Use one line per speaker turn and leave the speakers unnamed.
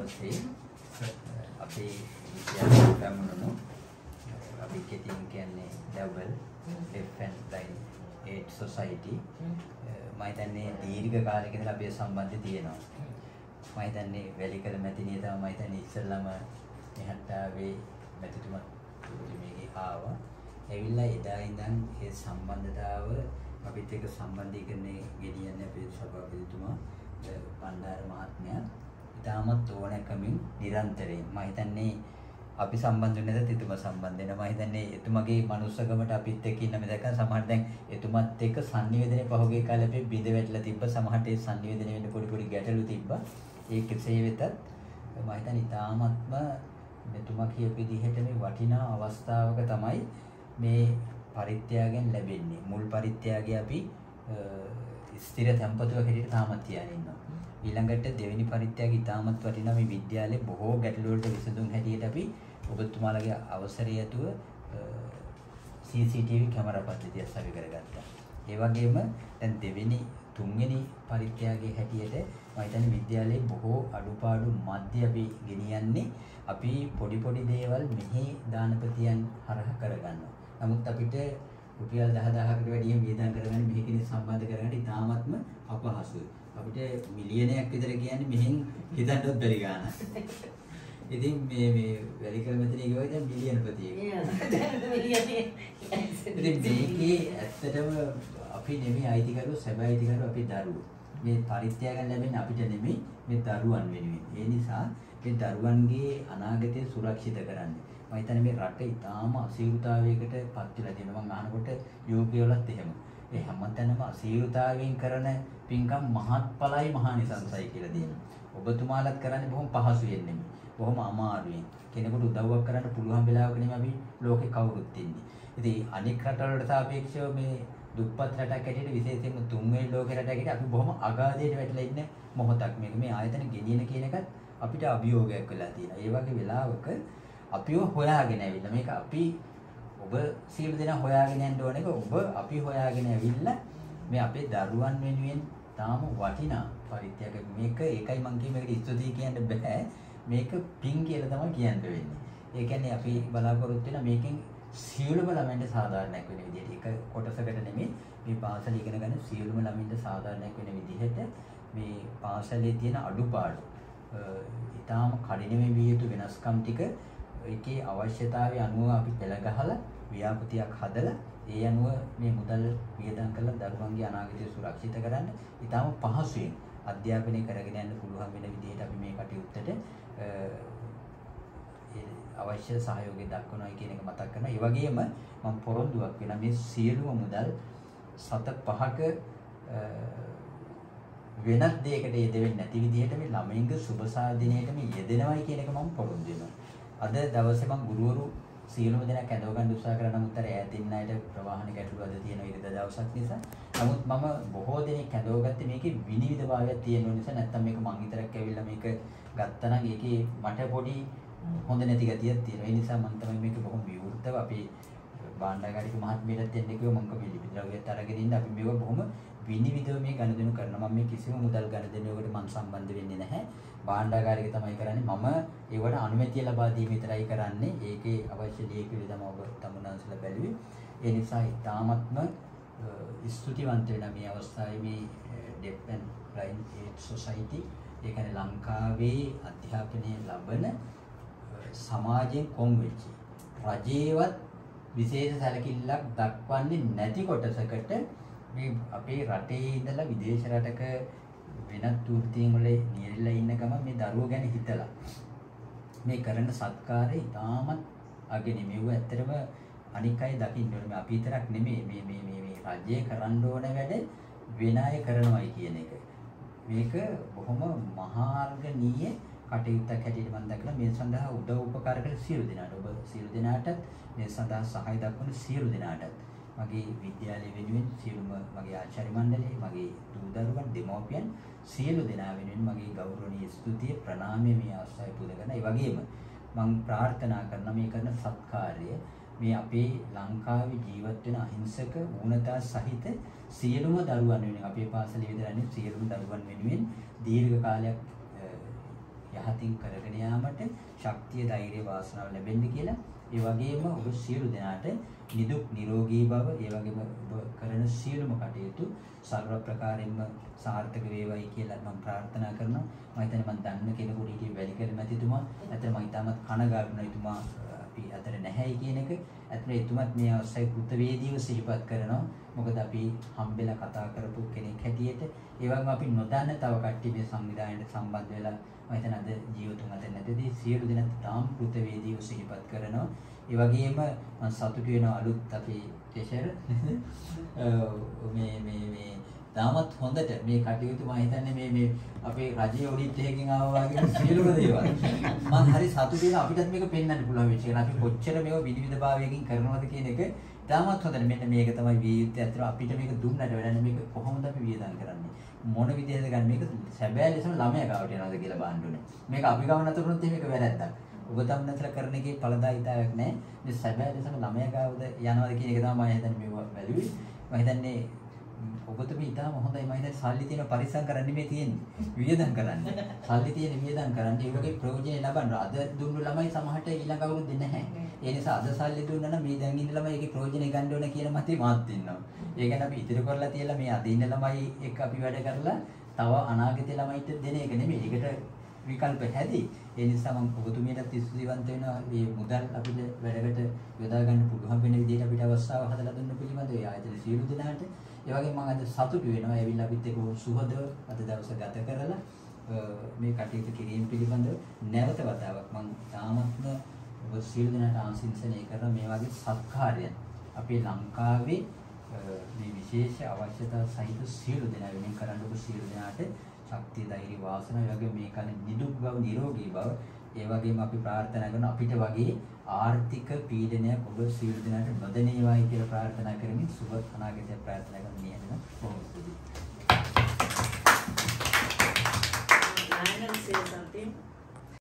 දවසේ අපේ විද්‍යාලයට පැමුණුණු අපි කෙටියෙන් කියන්නේ Double Deaf and Blind Aid Society මම හිතන්නේ දීර්ඝ කාලයක ඉඳලා අපේ සම්බන්ධය තියෙනවා. මම හිතන්නේ වැලිකල මැතිණිය තමයි මම හිතන්නේ ඉස්සෙල්ලාම මෙහාට ආවේ මැතිතුමා මේකේ ආවා. ඇවිල්ලා එදා ඉඳන් ඒ සම්බන්ධතාව අපිත් එක්ක සම්බන්ධීකරණය ගෙනියන්නේ අපේ සභාපතිතුමා පණ්ඩාර මහත්මයා. ඉතාමත් ඕනකමින් නිරන්තරයෙන් මම හිතන්නේ අපි සම්බන්ධ වෙන්නේ නැත්නම් එතුමා සම්බන්ධ වෙනවා. මම හිතන්නේ එතුමාගේ මනුස්සකමට අපිත් එක්ක ඉන්න මෙතක සමහර දැන් එතුමත් එක්ක සංනිවේදනයේ පහුගිය කාලේ අපි බිඳ වැටලා තිබ්බ. සමහරට ඒ සංනිවේදනය වෙන්න පොඩි පොඩි ගැටලු තිබ්බා. ඒ කෙසේ වෙතත් මම හිතන්නේ ඉතාමත්ම මෙතුමා කියපු විදිහට මේ වටිනා අවස්ථාවක තමයි මේ පරිත්‍යාගයෙන් ලැබෙන්නේ. මුල් පරිත්‍යාගය අපි ස්ථිර tempatuව හැටියට තාමත් තියාගෙන ඉන්නවා. ඊළඟට දෙවෙනි පරිත්‍යාගය ඉතාමත් වටිනා මේ විද්‍යාලයේ බොහෝ ගැටලු වලට විසඳුම් හැටියට අපි ඔබතුමාලගේ අවසරය ඇතුව CCTV කැමරා පද්ධතිය සවි කරගත්තා. ඒ වගේම දැන් දෙවෙනි තුන්වෙනි පරිත්‍යාගයේ හැටියට මම හිතන්නේ විද්‍යාලයේ බොහෝ අඩුපාඩු මැද අපි ගෙනියන්නේ අපි පොඩි පොඩි දේවල් මෙහි දානපතියන් හරහා කරගන්නවා. නමුත් අපිට රුපියල් 10000කට වැඩිය වියදම් කරගන්න මෙහි කෙනෙක් සම්බන්ධ කරගන්න ඉතාමත්ම අපහසුයි. අපිට මිලියනයක් විතර කියන්නේ මෙහෙන් හිතන්නත් බැරි ගාණක්. ඉතින් මේ වැලිකල මෙතන ගියොත් දැන් මිලියන ප්‍රතියක්. ඉතින් මේකේ ඇත්තටම අපි නෙමෙයි අයිතිකරු සැබෑ අයිතිකරු අපි දරුවෝ. මේ පරිත්‍යාගයෙන් ලැබෙන්නේ අපිට නෙමෙයි මේ දරුවන් වෙනුවෙන්. ඒ නිසා මේ දරුවන්ගේ අනාගතය සුරක්ෂිත කරන්න. මම හිතන්නේ මේ රට ඉතාම අසීරුතාවයකට පත් වෙලා තියෙනවා. මම අහනකොට යෝගියවලත් එහෙම. ඒ හැමතැනම අසීරුතාවයෙන් කරන පින්කම් මහත්ඵලයි මහානිසංසයි කියලා දෙනවා. ඔබතුමාලත් කරන්නේ බොහොම පහසුවෙන් නෙමෙයි. බොහොම අමාරුවෙන්. කෙනෙකුට උදව්වක් කරන්න පුළුවන් වෙලාවක නෙමෙයි අපි ලෝකේ කවුරුත් ඉන්නේ. ඉතින් අනෙක් රටවලට සාපේක්ෂව මේ දුප්පත් රටක් හැටියට විශේෂයෙන්ම තුන්වෙනි ලෝකේ රටක් හැටියට අපි බොහොම අගාධයට වැටලා ඉන්න මොහොතක් මේක. මේ ආයතන ගෙනියන කියන එකත් අපිට අභියෝගයක් වෙලා තියෙනවා. ඒ වගේ වෙලාවක අපිව හොයාගෙන ඇවිල්ලා මේක අපි ඔබ සියලු දෙනා හොයාගෙන යන්න ඕන එක ඔබ අපි හොයාගෙන ඇවිල්ලා මේ අපේ දරුවන් වෙනුවෙන් තාම වටිනා පරිත්‍යාග මේක ඒකයි මම කිය මේකට ස්තුතියි කියන්න බෑ. මේක පින් කියලා තමයි කියන්න වෙන්නේ. ඒ කියන්නේ අපි බලාපොරොත්තු වෙන මේකෙන් සියලුම ළමයින්ට සාධාරණයක් වෙන විදිහට ඒක කොටසකට නෙමෙයි මේ පාසල ඉගෙන ගන්න සියලුම ළමයින්ට සාධාරණයක් වෙන විදිහට මේ පාසලේ තියෙන අඩුපාඩු ඊටාම කඩිනමේ විය යුතු වෙනස්කම් ටික ඒකේ අවශ්‍යතාවය අනුව අපි පෙළ ගහලා ව්‍යාපෘතියක් හදලා ඒ අනුව මේ මුදල් වියදම් කරලා දරුවන්ගේ අනාගතය සුරක්ෂිත කරන්න ඊටාම පහසුවෙන් අධ්‍යාපනය කරගෙන යන්න පුළුවන් වෙන විදිහට අපි මේ කටයුත්තට අවශ්‍ය සහයෝගය දක්වනවා කියන එක මතක් කරනවා. ඒ වගේම මම පොරොන්දුවක් වෙනවා මේ සියලුම මුදල් සත පහක වෙනත් දෙයකට යෙදෙන්නේ නැති විදිහට මේ ළමයින්ගේ සුබ සාධනයට මේ යෙදෙනවයි කියන එක මම පොරොන්දු වෙනවා. අද දවසේ මම ගුරුවරු සියලුම දෙනා කැඳව ගන්න උත්සාහ කරන නමුත් අර ඈතින් අයට ප්‍රවාහන ගැටලු අද තියෙන ඉරිදා දවසක් නිසා. නමුත් මම බොහෝ දෙනෙක් කැඳවගත්තේ මේකේ විනිවිදභාවයක් තියෙන නිසා නැත්තම් මේක මං විතරක් ඇවිල්ලා මේක ගත්තා නම් ඒකේ මට පොඩි හොඳ නැති ගතියක් තියෙනවා. ඒ නිසා මම තමයි මේක බොහොම විවෘතව අපි බාණ්ඩාගාරික මහත්මියට දෙන්න කිව්වා මම කපිලි ද්‍රව්‍යත් අරගෙන ඉන්න අපි මේක බොහොම විනිවිදව මේ ගණදෙනු කරනවා. මම මේ කිසිම මුදල් ගණදෙනුවකට මම සම්බන්ධ වෙන්නේ නැහැ. බාණ්ඩාගාරික තමයි කරන්නේ. මම ඒවට අනුමැතිය ලබා දීම විතරයි කරන්නේ. ඒකේ අවශ්‍ය ලියකිලි තමයි ඔබ තමුන්වන්සලා බැලුවේ. ඒ නිසා ඉතාමත්ම ස්තුතිවන්ත වෙන මේ අවස්ථාවේ මේ Deaf and Blind Aid Society ඒ කියන්නේ ලංකාවේ අධ්‍යාපනය ලබන සමාජයෙන් කොම් වෙච්ච රජේවත් විශේෂ සැලකිල්ලක් දක්වන්නේ නැති කොටසකට මේ අපේ රටේ ඉඳලා විදේශ රටක වෙනත් වෘත්තීන් වල නියැලලා ඉන්න ගම මේ දරුවෝ ගැන හිතලා මේ කරන සත්කාරය ඉතාමත් අගෙන මෙව ඇත්තටම අනික් අය දකින්න ඕනේ. අපි විතරක් නෙමෙයි මේ රජයේ කරන්න ඕන වැඩ වෙන අය කරනවායි කියන එක. මේක බොහොම මහාර්ගණීය කටයුත්තක් හැටියට මම දක්වන මේ සඳහා උදව් උපකාර කළ සියලු දෙනාට ඔබ සියලු දෙනාට මේ සඳහා සහාය දක්වන සියලු දෙනාට මගේ විද්‍යාලය වෙනුවෙන් සියලුම මගේ ආචාර්ය මණ්ඩලය මගේ දූ දරුවන් දෙමව්පියන් සියලු දෙනා වෙනුවෙන් මගේ ගෞරවනීය ස්තුතිය ප්‍රණාමය මේ අවස්ථාවේ පුද කරනවා. ඒ වගේම මම ප්‍රාර්ථනා කරනවා මේ කරන සත්කාරය මේ අපේ ලංකාවේ ජීවත් වෙන අහිංසක ඌනතා සහිත සියලුම දරුවන් වෙනුවෙන් අපේ පාසලේ විතරන්නේ සියලුම දරුවන් වෙනුවෙන් දීර්ඝ කාලයක් යහතින් කරගෙන යාමට ශක්තිය ධෛර්ය වාසනාව ලැබෙන්න කියලා ඒ වගේම ඔබ සියලු දෙනාට නිදුක් නිරෝගී බව ඒ වගේම ඔබ කරන සියලුම කටයුතු සර්ව ප්‍රකාරයෙන්ම සාර්ථක වේවායි කියලා මම ප්‍රාර්ථනා කරනවා. මම හිතන්නේ මම දන්න කෙනෙකුට හිටියේ වැලිකර මැතිතුමා. ඇත්තට මම ඉතාමත් කනගාටුනා එතුමා අපි අතර නැහැයි කියන එක. ඇත්තට එතුමත් මේ අවස්ථාවේ කෘතවේදීව සිහිපත් කරනවා. මොකද අපි හම්බෙලා කතා කරපු කෙනෙක් හැටියට ඒ වගේම අපි නොදන්න තව කට්ටිය මේ සංවිධානයට සම්බන්ධ වෙලා මම හිතන අද ජීවතුන් අතර නැතිදී සියලු දෙනා තාම කෘතවේදීව සිහිපත් කරනවා. ඒ වගේම මම සතුටු වෙනවා අලුත් අපේ ටෙෂර් මේ තාමත් හොඳට මේ කටයුතු මම හිතන්නේ මේ අපේ රජයේ ඔඩිට් එකකින් ආවා වගේ සියලුම දේවල් මම හරි සතුටු වෙනවා. අපිටත් මේක පෙන්වන්න පුළුවන් වෙච්ච එක. අපි කොච්චර මේව විවිධභාවයකින් කරනවද කියන එක තාමත් හොඳට මෙන්න මේක තමයි විය යුත්තේ. අතට අපිට මේක දුන්නට වැඩන්නේ මේක කොහොමද අපි වියදම් කරන්නේ මොන විදිහද ගන්න මේක සැබෑ ලෙසම ළමයා ගාවට යනවාද කියලා බලන්න ඕනේ. මේක අපි ගාව නතරුනොත් මේක වැරද්දක්. ඔබ තම නතර කරන එකේ ඵලදායීතාවයක් නැහැ. මේ සැබෑ ලෙසම ළමයා ගාවද යනවාද කියන එක තමයි මම හිතන්නේ මේව වැළුවේ. මම හිතන්නේ ඔබතුමී ඉතාලම හොඳයි. මම හිතන්නේ සල්ලි තියෙන පරිස්සම් කරන්න මේ තියෙන්නේ. වියදම් කරන්න. සල්ලි තියෙන වියදම් කරන්න. ඒ වගේ ප්‍රයෝජන ලබන්න. අද දුන්නු ළමයි සමහරට ඊළඟ අවුරුද්දේ නැහැ. ඒ නිසා අද සල්ලි දුන්නා නම් මේ දැන් ඉන්න ළමයි ඒකේ ප්‍රයෝජන ගන්න ඕන කියන මතේ මාත් ඉන්නවා. ඒ කියන්නේ අපි ඉතිරි කරලා තියලා මේ අද ඉන්න ළමයි එක්ක අපි වැඩ කරලා තව අනාගතේ ළමයිට දෙන එක නෙමෙයි. ඒකට විකල්ප හැදී. ඒ නිසා මම ඔබතුමියට ස්තුතිවන්ත වෙනවා. මේ මුදල් අපිට වැඩකට යොදා ගන්න පුළුවන් වෙන විදිහට අපිට අවස්ථාව හදලා දුන්න පිළිබඳව ඒ ආයතන සියලු දෙනාට. ඒ වගේම මම අද සතුටු වෙනවා. ඇවිල්ලා අපිත් එක්ක සුහදව අද දවස ගත කරලා මේ කටයුතු කිරීම පිළිබඳව නැවත වතාවක් මම තාමත්ම ඔබ සියලු දෙනාට ආශිර්වාදනය කරන මේ වගේ සත්කාරයන් අපේ ලංකාවේ මේ විශේෂ අවශ්‍යතා සහිත සියලු දෙනා වෙනින් කරන්න ඔබ සියලු දෙනාට ශක්තිය ධෛර්ය වාසනාව වගේ මේ කලින් නිදුක් බව නිරෝගී බව ඒ වගේම අපි ප්‍රාර්ථනා කරන අපිට වගේ ආර්ථික පීඩනයක් ඔබ සියලු දෙනාට නොදැනේවායි කියලා ප්‍රාර්ථනා කරමින් සුබ අනාගතයක් ප්‍රාර්ථනා කරමින් යනවා. බොහොම ස්තුතියි.